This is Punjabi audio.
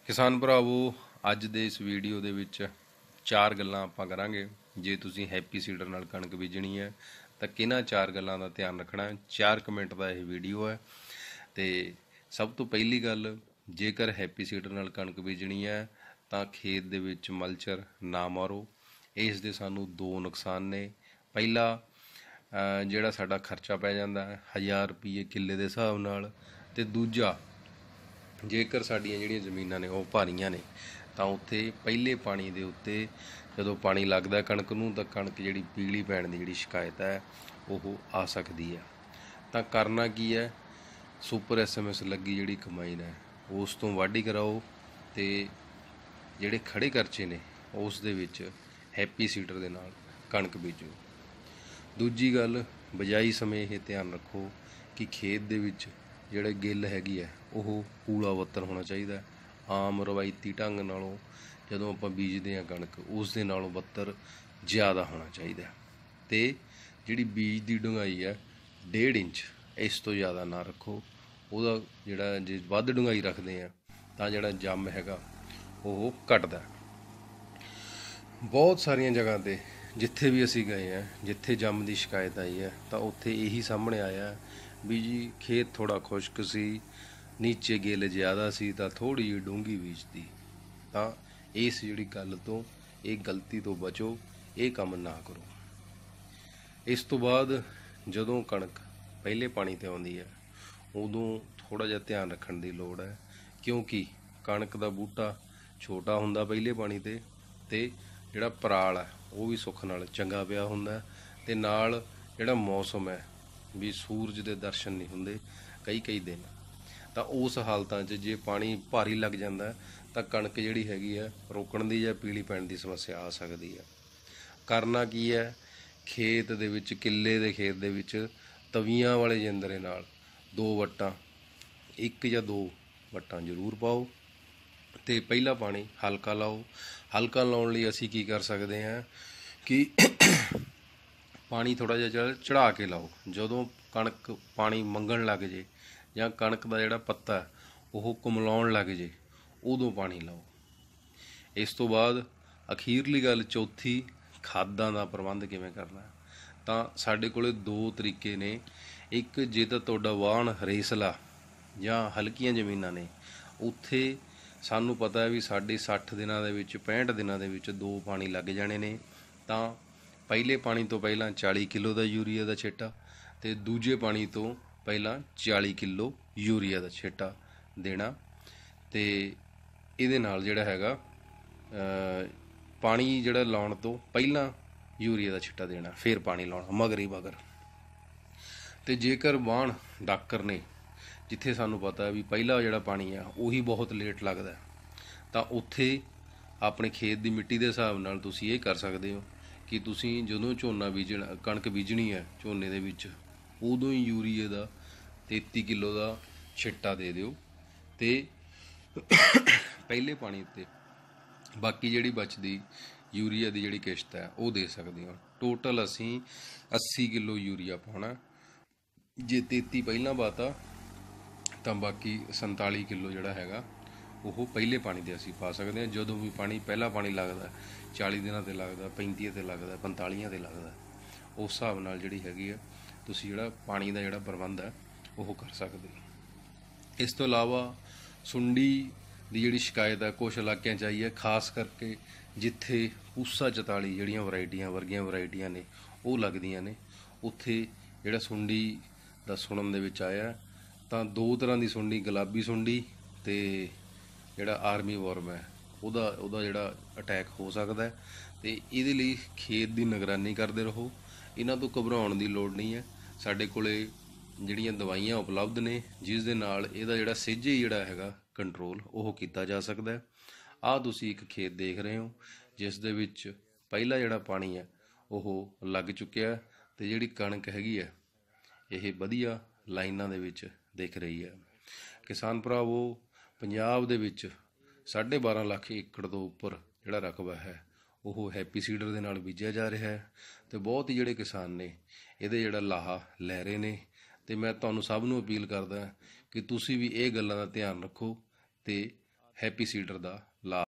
ਕਿਸਾਨ ਭਰਾਵੋ, ਅੱਜ ਦੇ ਇਸ ਵੀਡੀਓ ਦੇ ਵਿੱਚ ਚਾਰ ਗੱਲਾਂ ਆਪਾਂ ਕਰਾਂਗੇ। ਜੇ ਤੁਸੀਂ ਹੈਪੀ ਸੀਡਰ ਨਾਲ ਕਣਕ ਬੀਜਣੀ ਹੈ ਤਾਂ ਕਿਹਨਾਂ ਚਾਰ ਗੱਲਾਂ ਦਾ ਧਿਆਨ ਰੱਖਣਾ ਹੈ। 4 ਮਿੰਟ ਦਾ ਇਹ ਵੀਡੀਓ ਹੈ। ਤੇ ਸਭ ਤੋਂ ਪਹਿਲੀ ਗੱਲ, ਜੇਕਰ ਹੈਪੀ ਸੀਡਰ ਨਾਲ ਕਣਕ ਬੀਜਣੀ ਹੈ ਤਾਂ ਖੇਤ ਦੇ ਵਿੱਚ ਮਲਚਰ ਨਾ ਮਾਰੋ। ਇਸ ਦੇ ਸਾਨੂੰ ਦੋ ਨੁਕਸਾਨ ਨੇ। ਪਹਿਲਾ, ਜਿਹੜਾ ਸਾਡਾ ਖਰਚਾ ਪੈ ਜਾਂਦਾ ਹੈ 1000 ਰੁਪਏ ਕਿੱਲੇ ਦੇ ਹਿਸਾਬ ਨਾਲ, ਤੇ ਦੂਜਾ, ਜੇਕਰ ਸਾਡੀਆਂ ਜਿਹੜੀਆਂ ਜ਼ਮੀਨਾਂ ਨੇ ਉਹ ਭਾਰੀਆਂ ਨੇ ਤਾਂ ਉੱਥੇ ਪਹਿਲੇ ਪਾਣੀ ਦੇ ਉੱਤੇ ਜਦੋਂ ਪਾਣੀ ਲੱਗਦਾ ਕਣਕ ਨੂੰ ਤਾਂ ਕਣਕ ਜਿਹੜੀ ਪੀਲੀ ਪੈਣ ਦੀ ਜਿਹੜੀ ਸ਼ਿਕਾਇਤ ਹੈ ਉਹ ਆ ਸਕਦੀ ਹੈ। ਤਾਂ ਕਰਨਾ ਕੀ ਹੈ, ਸੁਪਰ SMS ਲੱਗੀ ਜਿਹੜੀ ਕੰਬਾਈਨ ਹੈ ਉਸ ਤੋਂ ਵਾਢੀ ਕਰਾਓ ਤੇ ਜਿਹੜੇ ਖੜੇ ਖਰਚੇ ਨੇ ਉਸ ਦੇ ਵਿੱਚ ਹੈਪੀ ਸੀਡਰ ਦੇ ਨਾਲ ਕਣਕ ਬੀਜੋ। ਦੂਜੀ ਗੱਲ, ਬਿਜਾਈ ਸਮੇਂ ਇਹ ਧਿਆਨ ਰੱਖੋ ਕਿ ਖੇਤ ਦੇ ਵਿੱਚ ਜਿਹੜੇ ਗਿੱਲ ਹੈਗੀ ਹੈ ਉਹ ਕੂੜਾ ਬੱਤਰ ਹੋਣਾ ਚਾਹੀਦਾ। ਆਮ ਰਵਾਇਤੀ ਢੰਗ ਨਾਲੋਂ ਜਦੋਂ ਆਪਾਂ ਬੀਜਦੇ ਹਾਂ ਕਣਕ ਉਸ ਦੇ ਨਾਲੋਂ ਬੱਤਰ ਜ਼ਿਆਦਾ ਹੋਣਾ ਚਾਹੀਦਾ। ਅਤੇ ਜਿਹੜੀ ਬੀਜ ਦੀ ਡੂੰਘਾਈ ਹੈ 1.5 ਇੰਚ, ਇਸ ਤੋਂ ਜ਼ਿਆਦਾ ਨਾ ਰੱਖੋ। ਉਹਦਾ ਜਿਹੜਾ ਜੇ ਵੱਧ ਡੂੰਘਾਈ ਰੱਖਦੇ ਹਾਂ ਤਾਂ ਜਿਹੜਾ ਜੰਮ ਹੈਗਾ ਉਹ ਘਟਦਾ। ਬਹੁਤ ਸਾਰੀਆਂ ਜਗ੍ਹਾ 'ਤੇ ਜਿੱਥੇ ਵੀ ਅਸੀਂ ਗਏ ਹਾਂ, ਜਿੱਥੇ ਜੰਮ ਦੀ ਸ਼ਿਕਾਇਤ ਆਈ ਹੈ ਤਾਂ ਉੱਥੇ ਇਹੀ ਸਾਹਮਣੇ ਆਇਆ ਵੀ ਜੀ ਖੇਤ ਥੋੜ੍ਹਾ ਖੁਸ਼ਕ ਸੀ, ਨੀਚੇ ਗਿੱਲ ਜ਼ਿਆਦਾ ਸੀ ਤਾਂ ਥੋੜ੍ਹੀ ਜਿਹੀ ਡੂੰਘੀ ਬੀਜਤੀ। ਤਾਂ ਇਸ ਜਿਹੜੀ ਗੱਲ ਤੋਂ, ਇਹ ਗਲਤੀ ਤੋਂ ਬਚੋ, ਇਹ ਕੰਮ ਨਾ ਕਰੋ। ਇਸ ਤੋਂ ਬਾਅਦ ਜਦੋਂ ਕਣਕ ਪਹਿਲੇ ਪਾਣੀ 'ਤੇ ਆਉਂਦੀ ਹੈ ਉਦੋਂ ਥੋੜ੍ਹਾ ਜਿਹਾ ਧਿਆਨ ਰੱਖਣ ਦੀ ਲੋੜ ਹੈ, ਕਿਉਂਕਿ ਕਣਕ ਦਾ ਬੂਟਾ ਛੋਟਾ ਹੁੰਦਾ ਪਹਿਲੇ ਪਾਣੀ 'ਤੇ, ਅਤੇ ਜਿਹੜਾ ਪਰਾਲ ਹੈ ਉਹ ਵੀ ਸੁੱਖ ਨਾਲ ਚੰਗਾ ਪਿਆ ਹੁੰਦਾ, ਅਤੇ ਨਾਲ ਜਿਹੜਾ ਮੌਸਮ ਹੈ ਵੀ ਸੂਰਜ ਦੇ ਦਰਸ਼ਨ ਨਹੀਂ ਹੁੰਦੇ ਕਈ ਦਿਨ। ਤਾਂ ਉਸ ਹਾਲਤਾਂ 'ਚ ਜੇ ਪਾਣੀ ਭਾਰੀ ਲੱਗ ਜਾਂਦਾ ਤਾਂ ਕਣਕ ਜਿਹੜੀ ਹੈਗੀ ਹੈ ਰੋਕਣ ਦੀ ਜਾਂ ਪੀਲੀ ਪੈਣ ਦੀ ਸਮੱਸਿਆ ਆ ਸਕਦੀ ਹੈ। ਕਰਨਾ ਕੀ ਹੈ, ਖੇਤ ਦੇ ਵਿੱਚ, ਕਿੱਲੇ ਦੇ ਖੇਤ ਦੇ ਵਿੱਚ ਤਵੀਆਂ ਵਾਲੇ ਜਿੰਦਰੇ ਨਾਲ 2 ਵੱਟਾਂ, 1 ਜਾਂ 2 ਵੱਟਾਂ ਜ਼ਰੂਰ ਪਾਓ ਅਤੇ ਪਹਿਲਾ ਪਾਣੀ ਹਲਕਾ ਲਾਓ। ਹਲਕਾ ਲਾਉਣ ਲਈ ਅਸੀਂ ਕੀ ਕਰ ਸਕਦੇ ਹਾਂ ਕਿ ਪਾਣੀ ਥੋੜ੍ਹਾ ਜਿਹਾ ਚੜ੍ਹਾ ਕੇ ਲਾਓ। ਜਦੋਂ ਕਣਕ ਪਾਣੀ ਮੰਗਣ ਲੱਗ ਜੇ ਜਾਂ ਕਣਕ ਦਾ ਜਿਹੜਾ ਪੱਤਾ ਉਹ ਕੁਮਲਾਉਣ ਲੱਗ ਜੇ ਉਦੋਂ ਪਾਣੀ ਲਾਓ। ਇਸ ਤੋਂ ਬਾਅਦ ਅਖੀਰਲੀ ਗੱਲ, ਚੌਥੀ, ਖਾਦਾਂ ਦਾ ਪ੍ਰਬੰਧ ਕਿਵੇਂ ਕਰਨਾ। ਤਾਂ ਸਾਡੇ ਕੋਲ 2 ਤਰੀਕੇ ਨੇ। ਇੱਕ, ਜੇ ਤਾਂ ਤੁਹਾਡਾ ਵਾਹਣ ਰੇਸਲਾ ਜਾਂ ਹਲਕੀਆਂ ਜ਼ਮੀਨਾਂ ਨੇ, ਉੱਥੇ ਸਾਨੂੰ ਪਤਾ ਹੈ ਵੀ ਸਾਡੇ 60 ਦਿਨਾਂ ਦੇ ਵਿੱਚ, 65 ਦਿਨਾਂ ਦੇ ਵਿੱਚ 2 ਪਾਣੀ ਲੱਗ ਜਾਣੇ ਨੇ। ਤਾਂ ਪਹਿਲੇ ਪਾਣੀ ਤੋਂ ਪਹਿਲਾਂ 40 ਕਿਲੋ ਦਾ ਯੂਰੀਆ ਦਾ ਛਿੱਟਾ ਅਤੇ ਦੂਜੇ ਪਾਣੀ ਤੋਂ ਪਹਿਲਾਂ 40 ਕਿਲੋ ਯੂਰੀਆ ਦਾ ਛਿੱਟਾ ਦੇਣਾ। ਅਤੇ ਇਹਦੇ ਨਾਲ ਜਿਹੜਾ ਹੈਗਾ ਪਾਣੀ ਜਿਹੜਾ ਲਾਉਣ ਤੋਂ ਪਹਿਲਾਂ ਯੂਰੀਆ ਦਾ ਛਿੱਟਾ ਦੇਣਾ, ਫਿਰ ਪਾਣੀ ਲਾਉਣਾ ਮਗਰ। ਅਤੇ ਜੇਕਰ ਵਾਹਣ ਡਾਕਰ ਨੇ, ਜਿੱਥੇ ਸਾਨੂੰ ਪਤਾ ਵੀ ਪਹਿਲਾ ਜਿਹੜਾ ਪਾਣੀ ਆ ਉਹੀ ਬਹੁਤ ਲੇਟ ਲੱਗਦਾ, ਤਾਂ ਉੱਥੇ ਆਪਣੇ ਖੇਤ ਦੀ ਮਿੱਟੀ ਦੇ ਹਿਸਾਬ ਨਾਲ ਤੁਸੀਂ ਇਹ ਕਰ ਸਕਦੇ ਹੋ ਕਿ ਤੁਸੀਂ ਜਦੋਂ ਝੋਨਾ ਬੀਜਣਾ, ਕਣਕ ਬੀਜਣੀ ਹੈ ਝੋਨੇ ਦੇ ਵਿੱਚ, ਉਦੋਂ ਹੀ ਯੂਰੀਏ ਦਾ 33 ਕਿਲੋ ਦਾ ਛਿੱਟਾ ਦੇ ਦਿਓ ਅਤੇ ਪਹਿਲੇ ਪਾਣੀ ਉੱਤੇ ਬਾਕੀ ਜਿਹੜੀ ਬਚਦੀ ਯੂਰੀਆ ਦੀ ਜਿਹੜੀ ਕਿਸ਼ਤ ਹੈ ਉਹ ਦੇ ਸਕਦੇ ਹੋ। ਟੋਟਲ ਅਸੀਂ 80 ਕਿਲੋ ਯੂਰੀਆ ਪਾਉਣਾ। ਜੇ 33 ਪਹਿਲਾਂ ਪਾਤਾ ਤਾਂ ਬਾਕੀ 47 ਕਿਲੋ ਜਿਹੜਾ ਹੈਗਾ ਉਹ ਪਹਿਲੇ ਪਾਣੀ 'ਤੇ ਅਸੀਂ ਪਾ ਸਕਦੇ ਹਾਂ। ਜਦੋਂ ਵੀ ਪਹਿਲਾ ਪਾਣੀ ਲੱਗਦਾ, 40 ਦਿਨਾਂ 'ਤੇ ਲੱਗਦਾ, 35 'ਤੇ ਲੱਗਦਾ, 45 'ਤੇ ਲੱਗਦਾ, ਉਸ ਹਿਸਾਬ ਨਾਲ ਜਿਹੜੀ ਹੈਗੀ ਆ ਤੁਸੀਂ ਜਿਹੜਾ ਪਾਣੀ ਦਾ ਜਿਹੜਾ ਪ੍ਰਬੰਧ ਹੈ ਉਹ ਕਰ ਸਕਦੇ ਹੋ। ਇਸ ਤੋਂ ਇਲਾਵਾ ਸੁੰਡੀ ਦੀ ਜਿਹੜੀ ਸ਼ਿਕਾਇਤ ਹੈ ਕੁਛ ਇਲਾਕਿਆਂ 'ਚ ਆਈ ਹੈ, ਖਾਸ ਕਰਕੇ ਜਿੱਥੇ ਪੂਸਾ 44 ਜਿਹੜੀਆਂ ਵਰਗੀਆਂ ਵਰਾਇਟੀਆਂ ਨੇ ਉਹ ਲੱਗਦੀਆਂ ਨੇ, ਉੱਥੇ ਜਿਹੜਾ ਸੁੰਡੀ ਦਾ ਸੁਣਨ ਦੇ ਵਿੱਚ ਆਇਆ ਤਾਂ 2 ਤਰ੍ਹਾਂ ਦੀ ਸੁੰਡੀ, ਗੁਲਾਬੀ ਸੁੰਡੀ ਅਤੇ ਜਿਹੜਾ ਆਰਮੀ ਵਰਮ ਹੈ ਉਹਦਾ ਜਿਹੜਾ ਅਟੈਕ ਹੋ ਸਕਦਾ। ਅਤੇ ਇਹਦੇ ਲਈ ਖੇਤ ਦੀ ਨਿਗਰਾਨੀ ਕਰਦੇ ਰਹੋ। ਇਹਨਾਂ ਤੋਂ ਘਬਰਾਉਣ ਦੀ ਲੋੜ ਨਹੀਂ ਹੈ। ਸਾਡੇ ਕੋਲ ਜਿਹੜੀਆਂ ਦਵਾਈਆਂ ਉਪਲਬਧ ਨੇ ਜਿਸ ਦੇ ਨਾਲ ਇਹਦਾ ਜਿਹੜਾ ਸਹਿਜੇ ਜਿਹੜਾ ਹੈਗਾ ਕੰਟਰੋਲ ਉਹ ਕੀਤਾ ਜਾ ਸਕਦਾ। ਆਹ ਤੁਸੀਂ ਇੱਕ ਖੇਤ ਦੇਖ ਰਹੇ ਹੋ ਜਿਸ ਦੇ ਵਿੱਚ ਪਹਿਲਾ ਜਿਹੜਾ ਪਾਣੀ ਹੈ ਉਹ ਲੱਗ ਚੁੱਕਿਆ ਅਤੇ ਜਿਹੜੀ ਕਣਕ ਹੈਗੀ ਹੈ ਇਹ ਵਧੀਆ ਲਾਈਨਾਂ ਦੇ ਵਿੱਚ ਦਿਖ ਰਹੀ ਹੈ। ਕਿਸਾਨ ਭਰਾਵੋ, ਪੰਜਾਬ ਦੇ ਵਿੱਚ 12.5 ਲੱਖ ਏਕੜ ਤੋਂ ਉੱਪਰ ਜਿਹੜਾ ਰਕਬਾ ਹੈ ਉਹ ਹੈਪੀ ਸੀਡਰ ਦੇ ਨਾਲ ਬੀਜਿਆ ਜਾ ਰਿਹਾ ਹੈ ਅਤੇ ਬਹੁਤ ਹੀ ਜਿਹੜੇ ਕਿਸਾਨ ਨੇ ਇਹਦੇ ਜਿਹੜਾ ਲਾਹਾ ਲੈ ਰਹੇ ਨੇ। ਅਤੇ ਮੈਂ ਤੁਹਾਨੂੰ ਸਭ ਨੂੰ ਅਪੀਲ ਕਰਦਾ ਕਿ ਤੁਸੀਂ ਵੀ ਇਹ ਗੱਲਾਂ ਦਾ ਧਿਆਨ ਰੱਖੋ ਅਤੇ ਹੈਪੀ ਸੀਡਰ ਦਾ ਲਾ